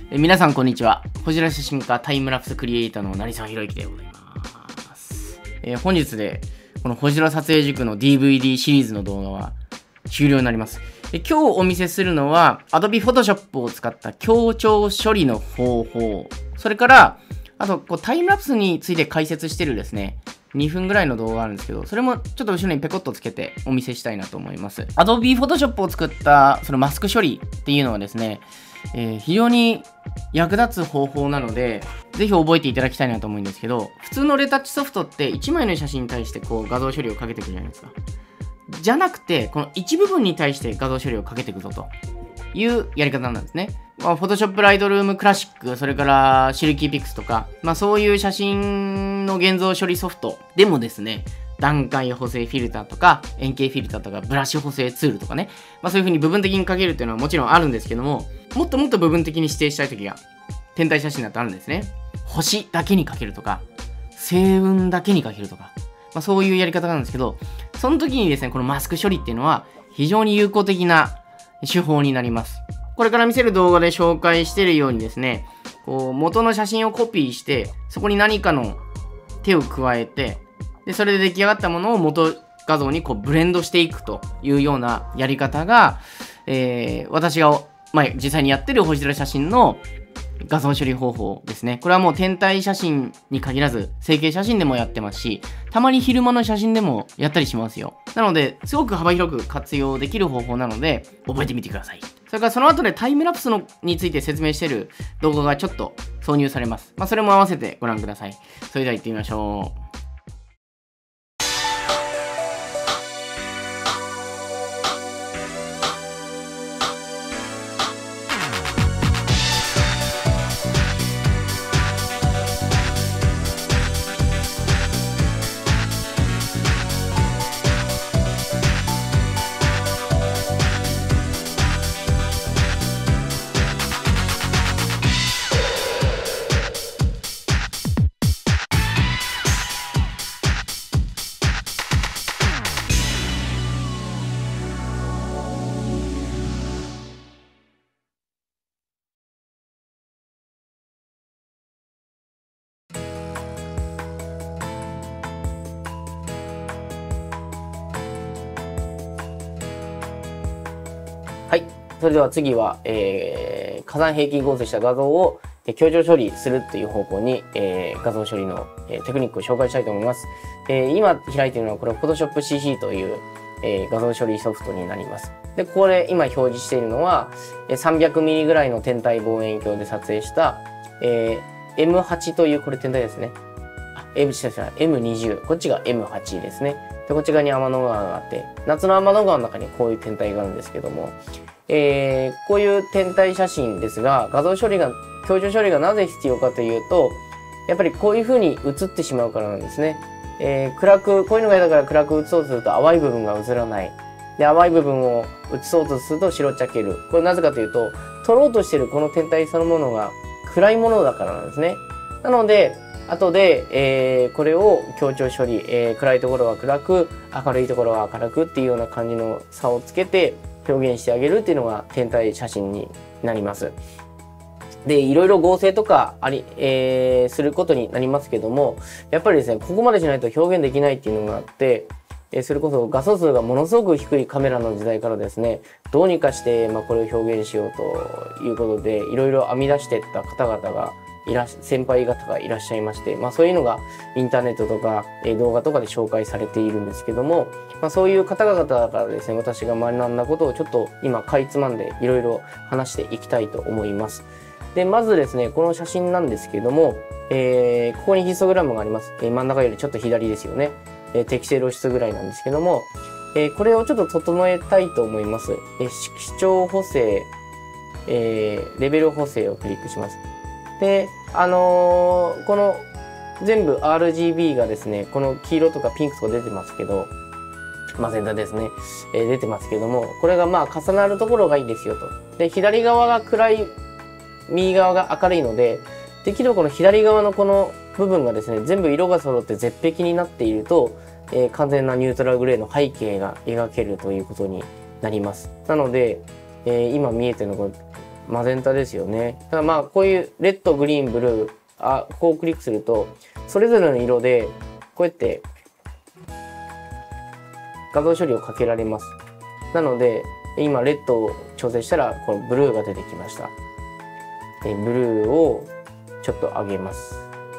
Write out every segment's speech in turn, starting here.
皆さんこんにちは。こちら写真家タイムラプスクリエイターの成沢宏之でございます。本日でこの星空撮影塾の DVD シリーズの動画は終了になります。今日お見せするのは Adobe Photoshop を使った強調処理の方法、それからあとタイムラプスについて解説してるですね、2分ぐらいの動画があるんですけど、それもちょっと後ろにペコッとつけてお見せしたいなと思います。Adobe Photoshop を作ったそのマスク処理っていうのはですね、非常に役立つ方法なので、ぜひ覚えていただきたいなと思うんですけど、普通のレタッチソフトって1枚の写真に対して画像処理をかけていくじゃないですか。じゃなくて、この一部分に対して画像処理をかけていくぞというやり方なんですね。Photoshop Lightroom Classic、それからシルキーピクスとか、そういう写真の現像処理ソフトでもですね、段階補正フィルターとか円形フィルターとかブラシ補正ツールとかね、そういう風に部分的にかけるっていうのはもちろんあるんですけども、もっともっと部分的に指定したい時が天体写真だとあるんですね。星だけにかけるとか星雲だけにかけるとか、そういうやり方なんですけど、その時にですね、このマスク処理っていうのは非常に有効的な手法になります。これから見せる動画で紹介しているようにですね、元の写真をコピーしてそこに何かの手を加えて、でそれで出来上がったものを元画像にブレンドしていくというようなやり方が、私が、実際にやってる星空写真の画像処理方法ですね。これはもう天体写真に限らず成形写真でもやってますし、たまに昼間の写真でもやったりしますよ。なので、すごく幅広く活用できる方法なので、覚えてみてください。それからその後でタイムラプスについて説明している動画がちょっと挿入されます。それも合わせてご覧ください。それでは行ってみましょう。はい。それでは次は、火山平均合成した画像を強調処理するという方向に、画像処理の、テクニックを紹介したいと思います。今開いているのはこれ Photoshop CC という、画像処理ソフトになります。で、これ今表示しているのは300ミリぐらいの天体望遠鏡で撮影した、M8 というこれ天体ですね。M20。こっちが M8 ですね。で、こっち側に天の川があって、夏の天の川の中にこういう天体があるんですけども、こういう天体写真ですが、強調処理がなぜ必要かというと、やっぱりこういう風に映ってしまうからなんですね。こういうのが嫌だから暗く映そうとすると淡い部分が映らない。で、淡い部分を映そうとすると白っちゃける。これなぜかというと、撮ろうとしているこの天体そのものが暗いものだからなんですね。なので、後で、これを強調処理、暗いところは暗く、明るいところは明るくっていうような感じの差をつけて表現してあげるっていうのが天体写真になります。で、いろいろ合成とかすることになりますけども、やっぱりですね、ここまでしないと表現できないっていうのがあって、それこそ画素数がものすごく低いカメラの時代からですね、どうにかして、これを表現しようということで、いろいろ編み出していった方々が先輩方がいらっしゃいまして、そういうのがインターネットとか動画とかで紹介されているんですけども、そういう方々からですね、私が学んだことをちょっと今かいつまんでいろいろ話していきたいと思います。で、まずですね、この写真なんですけども、ここにヒストグラムがあります。真ん中よりちょっと左ですよね。適正露出ぐらいなんですけども、これをちょっと整えたいと思います。色調補正、レベル補正をクリックします。で、この全部 RGB がですね、この黄色とかピンクとか出てますけど、マゼンダですね、出てますけども、これが重なるところがいいですよと。で、左側が暗い、右側が明るいので、できるこの左側のこの部分がですね、全部色が揃って絶壁になっていると、完全なニュートラルグレーの背景が描けるということになります。なので、今見えてるのがマゼンタですよね。だからまあこういうレッド、グリーン、ブルー、ここをクリックするとそれぞれの色でこうやって画像処理をかけられます。なので今レッドを調整したらこのブルーが出てきました。ブルーをちょっと上げます。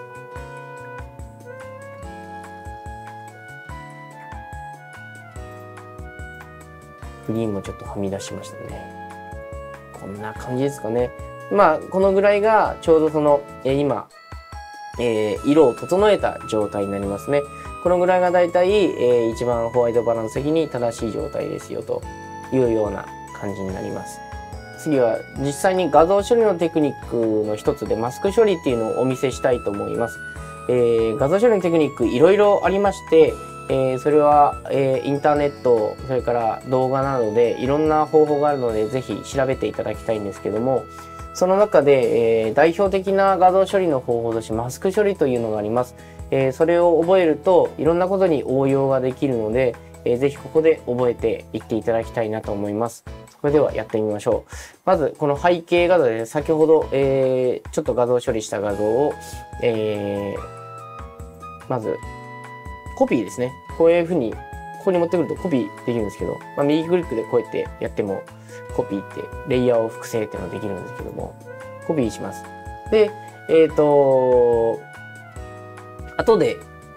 グリーンもちょっとはみ出しましたね。こんな感じですかね。まあこのぐらいがちょうどその今、色を整えた状態になりますね。このぐらいがだいたい、一番ホワイトバランス的に正しい状態ですよというような感じになります。次は実際に画像処理のテクニックの一つでマスク処理っていうのをお見せしたいと思います。画像処理のテクニックいろいろありまして、それは、インターネット、それから動画などでいろんな方法があるのでぜひ調べていただきたいんですけども、その中で、代表的な画像処理の方法としてマスク処理というのがあります。それを覚えるといろんなことに応用ができるので、ぜひここで覚えていっていただきたいなと思います。それではやってみましょう。まずこの背景画像で先ほど、ちょっと画像処理した画像を、まずコピーですね。こういうふうにここに持ってくるとコピーできるんですけど、右クリックでこうやってやってもコピーってレイヤーを複製っていうのができるんですけども、コピーします。で、後で、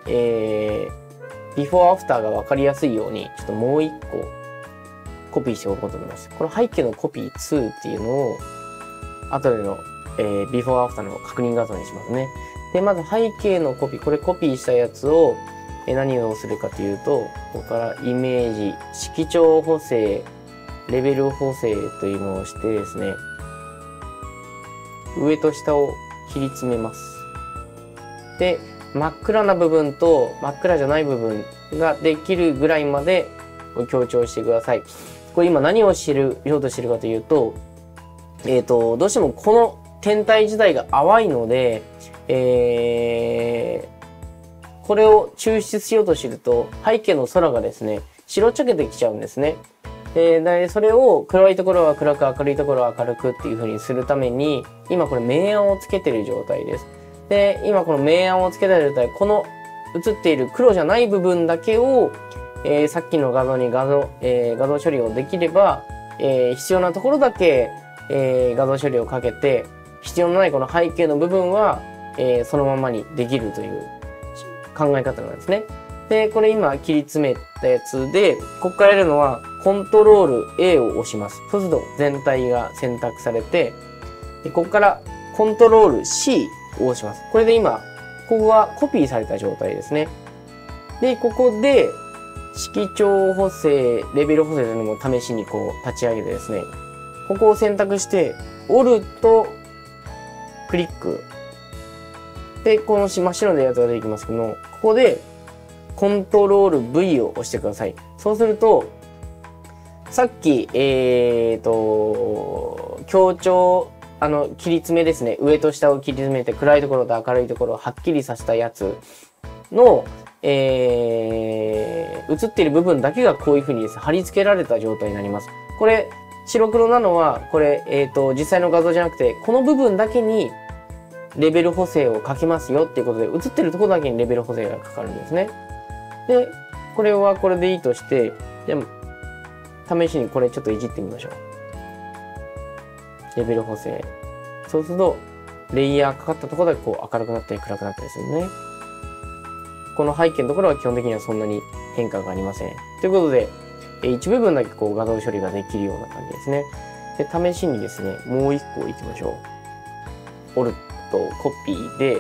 ビフォーアフターが分かりやすいようにちょっともう一個コピーしておこうと思います。この背景のコピー2っていうのを後での、ビフォーアフターの確認画像にしますね。で、まず背景のコピー、これコピーしたやつを何をするかというと、ここからイメージ、色調補正、レベル補正というのをしてですね、上と下を切り詰めます。で、真っ暗な部分と真っ暗じゃない部分ができるぐらいまで強調してください。これ今何をしようとしてるかというと、どうしてもこの天体自体が淡いので、これを抽出しようとすると背景の空がですね、白っちゃけてきちゃうんですね。でそれを暗いところは暗く明るいところは明るくっていう風にするために、今これ明暗をつけてる状態です。で、今この明暗をつけた状態、この映っている黒じゃない部分だけを、さっきの画像に画像処理をできれば、必要なところだけ、画像処理をかけて、必要のないこの背景の部分は、そのままにできるという考え方なんですね。で、これ今切り詰めたやつで、ここからやるのはコントロール A を押します。そうすると全体が選択されて、でここからコントロール C を押します。これで今、ここがコピーされた状態ですね。で、ここで色調補正、レベル補正というのも試しにこう立ち上げてですね、ここを選択して、オルトクリック。で、この真っ白のやつが出てきますけども、ここでコントロール V を押してください。そうすると、さっき、強調、切り詰めですね。上と下を切り詰めて、暗いところと明るいところをはっきりさせたやつの、映っている部分だけがこういう風にですね、貼り付けられた状態になります。これ、白黒なのは、これ、実際の画像じゃなくて、この部分だけにレベル補正をかけますよっていうことで、映ってるところだけにレベル補正がかかるんですね。で、これはこれでいいとして、でも、試しにこれちょっといじってみましょう。レベル補正。そうすると、レイヤーかかったところだけこう明るくなったり暗くなったりするね。この背景のところは基本的にはそんなに変化がありません。ということで、一部分だけこう画像処理ができるような感じですね。で、試しにですね、もう一個いきましょう。オルト、コピーで、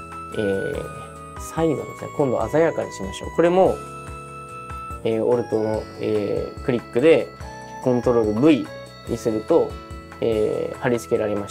サイドですね。今度鮮やかにしましょう。これも、オルトの、クリックでコントロール V にすると、貼り付けられました。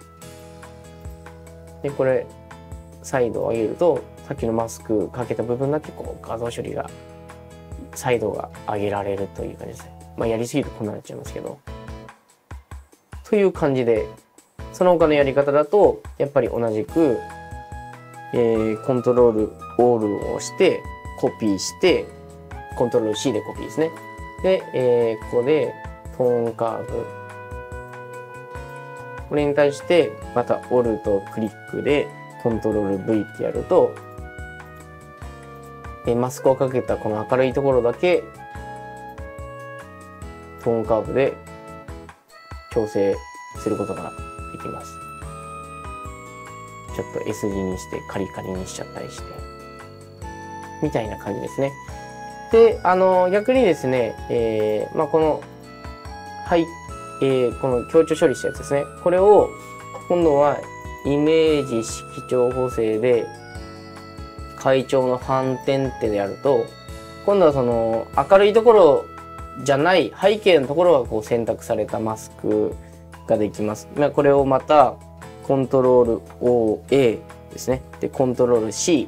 で、これ、サイドを上げると、さっきのマスクかけた部分だけこう画像処理が、サイドが上げられるという感じですね。まあ、やりすぎるとこんなになっちゃいますけど。という感じで、その他のやり方だと、やっぱり同じく、コントロールオールを押して、コピーして、コントロール C でコピーですね。で、ここでトーンカーブ。 これに対してまたオルトクリックでコントロール V ってやると、マスクをかけたこの明るいところだけトーンカーブで調整することができます。ちょっと S 字にしてカリカリにしちゃったりしてみたいな感じですね。で、逆にですね、このこの強調処理したやつですね。これを今度はイメージ色調補正で階調の反転ってやると、今度はその明るいところじゃない背景のところがこう選択されたマスクができます。これをまたコントロール OA ですね。で、コントロール C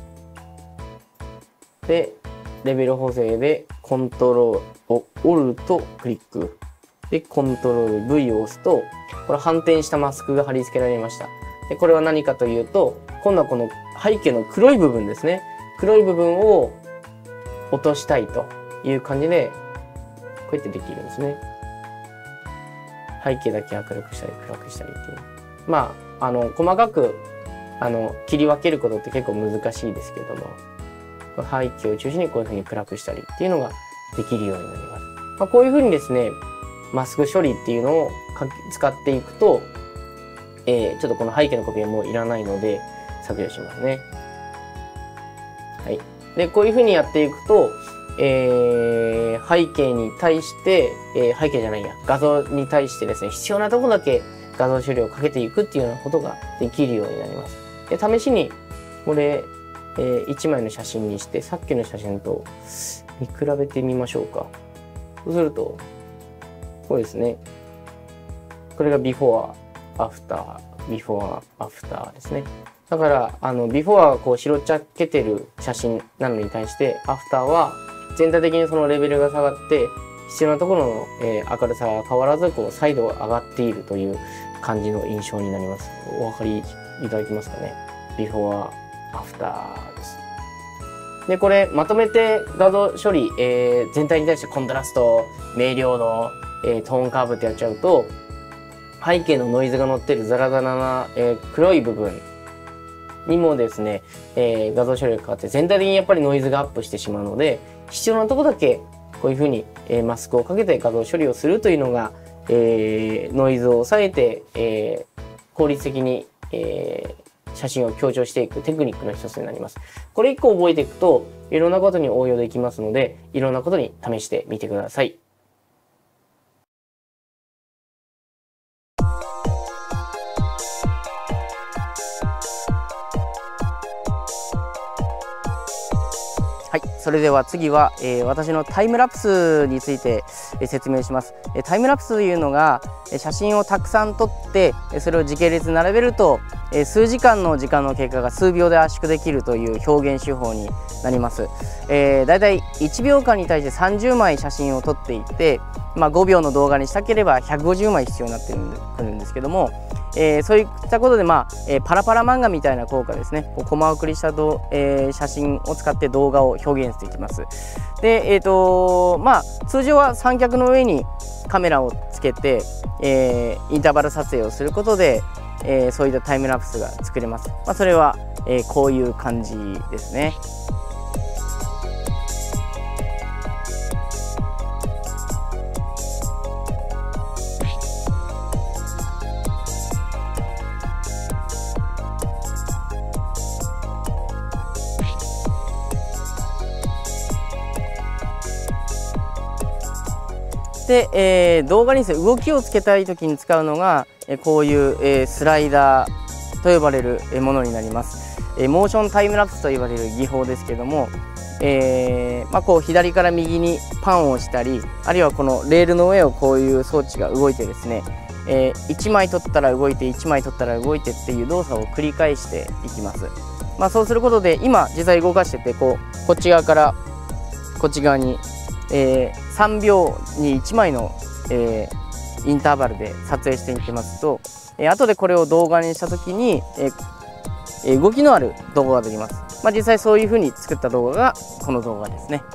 でレベル補正でコントロールオルトクリックでコントロール V を押すと、これ反転したマスクが貼り付けられました。で、これは何かというと、今度はこの背景の黒い部分ですね。黒い部分を落としたいという感じで、こうやってできるんですね。背景だけ明るくしたり暗くしたりっていう。細かく切り分けることって結構難しいですけれども、背景を中心にこういうふうに暗くしたりっていうのができるようになります。こういうふうにですね、マスク処理っていうのを使っていくと、ちょっとこの背景のコピーはもういらないので削除しますね。はい。で、こういうふうにやっていくと、背景に対して、背景じゃないや、画像に対してですね、必要なところだけ画像処理をかけていくっていうようなことができるようになります。で、試しに、これ、1枚の写真にして、さっきの写真と見比べてみましょうか。そうすると、こうですね。これがビフォー、アフター、ビフォー、アフターですね。だから、ビフォーはこう白っちゃけてる写真なのに対して、アフターは全体的にそのレベルが下がって、必要なところの、明るさが変わらず、こう、再度上がっているという感じの印象になります。お分かりいただけますかね。ビフォー、アフターです。で、これ、まとめて画像処理、全体に対してコントラスト、明瞭度、トーンカーブってやっちゃうと、背景のノイズが乗ってるザラザラな、黒い部分にもですね、画像処理がかかって全体的にやっぱりノイズがアップしてしまうので、必要なところだけこういうふうに、マスクをかけて画像処理をするというのが、ノイズを抑えて、効率的に、写真を強調していくテクニックの一つになります。これ1個覚えていくといろんなことに応用できますので、いろんなことに試してみてください。はい、それでは次は、私のタイムラプスについて、説明します。タイムラプスというのが写真をたくさん撮ってそれを時系列に並べると数時間の時間の経過が数秒で圧縮できるという表現手法になります。だいたい1秒間に対して30枚写真を撮っていって、5秒の動画にしたければ150枚必要になってくるんですけども、そういったことで、パラパラ漫画みたいな効果ですね、コマ送りした写真を使って動画を表現していきます。で、通常は三脚の上にカメラをつけて、インターバル撮影をすることで、そういったタイムラプスが作れます。それは、こういう感じですね。で、動画にですね、動きをつけたい時に使うのがこういう、スライダーと呼ばれるものになります。モーションタイムラプスと呼ばれる技法ですけども、こう左から右にパンを押したり、あるいはこのレールの上をこういう装置が動いてですね、1枚取ったら動いて1枚取ったら動いてっていう動作を繰り返していきます。そうすることで今実際動かしててこっち側からこっち側に、3秒に1枚の、インターバルで撮影していきますと、後でこれを動画にした時に、動きのある動画ができます。実際そういう風に作った動画がこの動画ですね。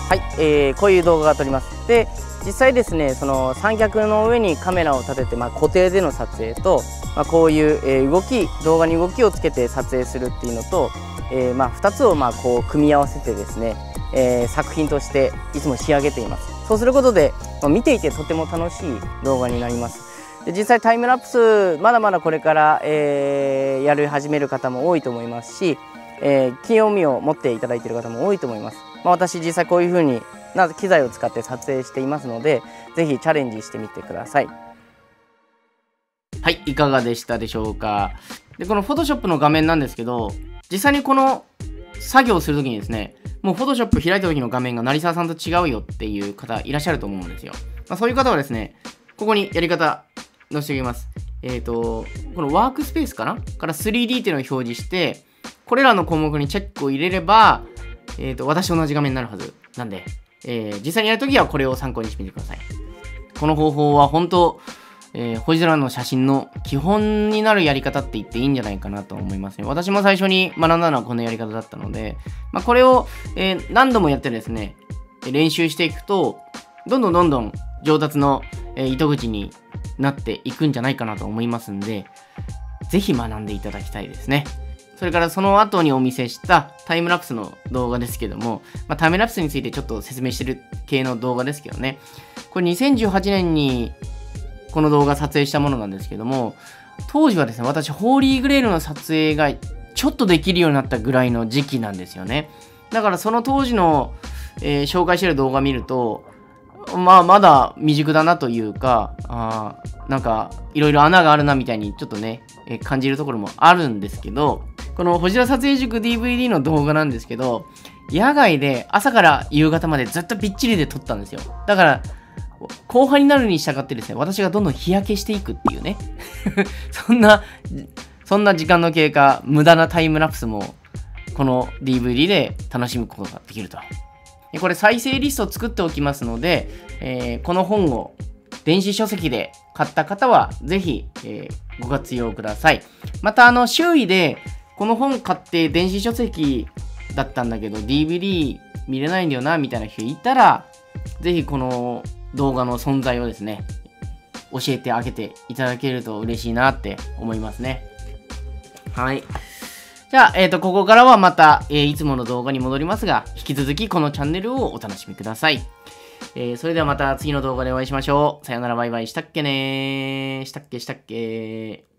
はい、こういう動画が撮ります。で、実際ですね、その三脚の上にカメラを立てて、固定での撮影と、こういう、動画に動きをつけて撮影するっていうのと、2つをこう組み合わせてですね、作品としていつも仕上げています。そうすることで、見ていてとても楽しい動画になります。で、実際タイムラプスまだまだこれから、始める方も多いと思いますし、興味を持っていただいている方も多いと思います。私実際こういう風に機材を使って撮影していますので、ぜひチャレンジしてみてください。はい、いかがでしたでしょうか。で、この Photoshop の画面なんですけど、実際にこの作業をするときにですね、もう Photoshop 開いた時の画面が成沢さんと違うよっていう方いらっしゃると思うんですよ。そういう方はですね、ここにやり方載せておきます。このワークスペースかなから 3D っていうのを表示して、これらの項目にチェックを入れれば、私と同じ画面になるはずなんで、実際にやるときはこれを参考にしてみてください。この方法は本当、星空の写真の基本になるやり方って言っていいんじゃないかなと思いますね。私も最初に学んだのはこのやり方だったので、これを、何度もやってですね、練習していくと、どんどん上達の、糸口になっていくんじゃないかなと思いますんで、ぜひ学んでいただきたいですね。それからその後にお見せしたタイムラプスの動画ですけども、タイムラプスについてちょっと説明してる系の動画ですけどね。これ2018年にこの動画撮影したものなんですけども、当時はですね、私、ホーリーグレールの撮影がちょっとできるようになったぐらいの時期なんですよね。だからその当時の、紹介してる動画見ると、まだ未熟だなというか、なんか、いろいろ穴があるなみたいにちょっとね、感じるところもあるんですけど、この星空撮影塾 DVD の動画なんですけど、野外で朝から夕方までずっとびっちりで撮ったんですよ。だから、後半になるに従ってですね、私がどんどん日焼けしていくっていうね。そんな時間の経過、無駄なタイムラプスも、この DVD で楽しむことができると。これ再生リストを作っておきますので、この本を電子書籍で買った方は、ぜひ、ご活用ください。また、周囲で、この本買って電子書籍だったんだけど、DVD 見れないんだよな、みたいな人いたら、ぜひこの動画の存在をですね、教えてあげていただけると嬉しいなって思いますね。はい。じゃあ、ここからはまた、いつもの動画に戻りますが、引き続きこのチャンネルをお楽しみください。それではまた次の動画でお会いしましょう。さよならバイバイ。したっけねー。したっけ。